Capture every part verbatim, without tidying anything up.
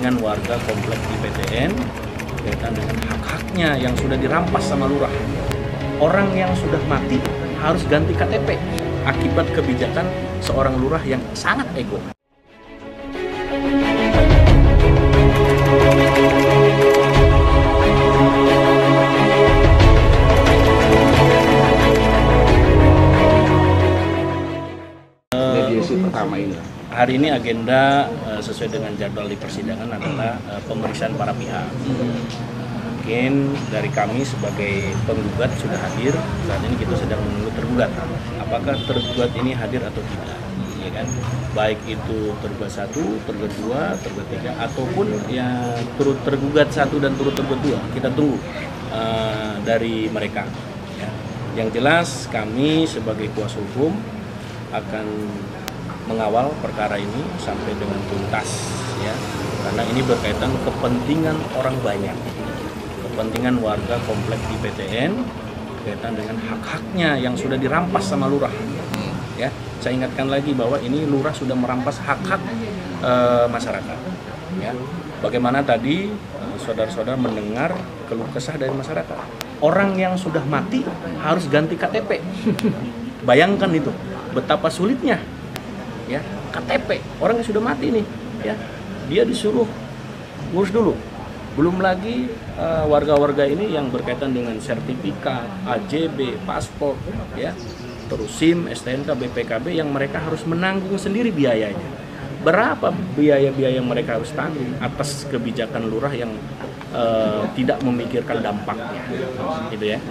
kepentingan warga komplek I P T N berkaitan dengan hak-haknya yang sudah dirampas sama lurah. Orang yang sudah mati harus ganti K T P akibat kebijakan seorang lurah yang sangat ego. Mediasi pertama ini. Hari ini agenda uh, sesuai dengan jadwal di persidangan adalah uh, pemeriksaan para pihak. Mungkin dari kami sebagai penggugat sudah hadir, saat ini kita sedang menunggu tergugat. Apakah tergugat ini hadir atau tidak? Ya kan? Baik itu tergugat satu, tergugat dua, tergugat tiga, ataupun yang turut tergugat satu dan turut tergugat dua. Kita tunggu uh, dari mereka. Ya. Yang jelas kami sebagai kuasa hukum akan mengawal perkara ini sampai dengan tuntas, ya, karena ini berkaitan kepentingan orang banyak, kepentingan warga komplek I P T N berkaitan dengan hak-haknya yang sudah dirampas sama lurah. Ya, saya ingatkan lagi bahwa ini lurah sudah merampas hak-hak e, masyarakat. Ya, bagaimana tadi saudara-saudara mendengar keluh kesah dari masyarakat, orang yang sudah mati harus ganti K T P. Bayangkan itu, betapa sulitnya. Ya, K T P orang yang sudah mati nih, ya, dia disuruh ngurus dulu. Belum lagi uh, warga-warga ini yang berkaitan dengan sertifikat, A J B, paspor, ya, terus SIM, S T N K, B P K B yang mereka harus menanggung sendiri biayanya. Berapa biaya-biaya yang mereka harus tanggung atas kebijakan lurah yang uh, tidak memikirkan dampaknya, gitu ya.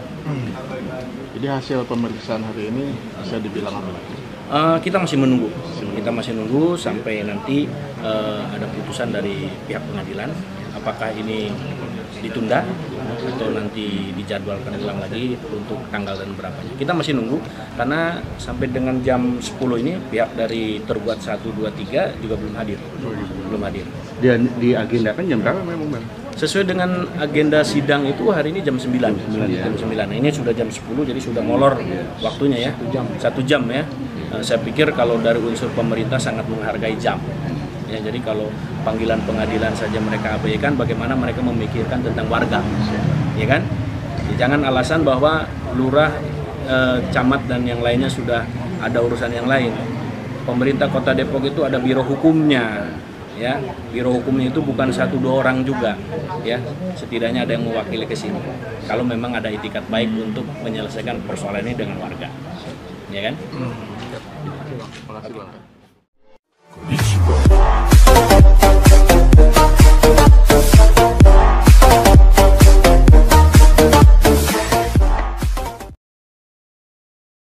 Jadi hasil pemeriksaan hari ini bisa dibilang apa? Uh, kita masih menunggu, kita masih menunggu sampai nanti uh, ada putusan dari pihak pengadilan. Apakah ini ditunda atau nanti dijadwalkan ulang lagi untuk tanggal dan berapanya. Kita masih nunggu karena sampai dengan jam sepuluh ini pihak dari tergugat satu, dua, tiga juga belum hadir. Belum hadir. Dan diagendakan jam berapa memang, Bang? Sesuai dengan agenda sidang itu hari ini jam sembilan. Jam sembilan. Nah, ini sudah jam sepuluh jadi sudah molor waktunya ya. Satu jam ya. Saya pikir kalau dari unsur pemerintah sangat menghargai jam. Ya, jadi kalau panggilan pengadilan saja mereka abaikan, bagaimana mereka memikirkan tentang warga, ya kan? Ya, jangan alasan bahwa lurah, eh, camat dan yang lainnya sudah ada urusan yang lain. Pemerintah Kota Depok itu ada biro hukumnya, ya. Biro hukumnya itu bukan satu dua orang juga, ya. Setidaknya ada yang mewakili ke sini. Kalau memang ada itikat baik untuk menyelesaikan persoalan ini dengan warga, ya kan? Terima kasih, Bang.